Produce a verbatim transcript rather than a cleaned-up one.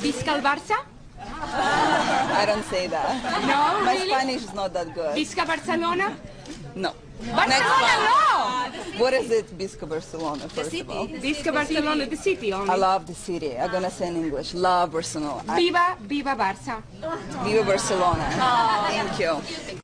Visca el Barça? I don't say that. No, My really? Spanish is not that good. Visca Barcelona? No. Barcelona, no! What is it, Visca Barcelona, first of all? Visca Barcelona, the city only. I love the city. I'm gonna say in English. Love Barcelona. I- Viva, viva Barça. Viva Barcelona. Thank you.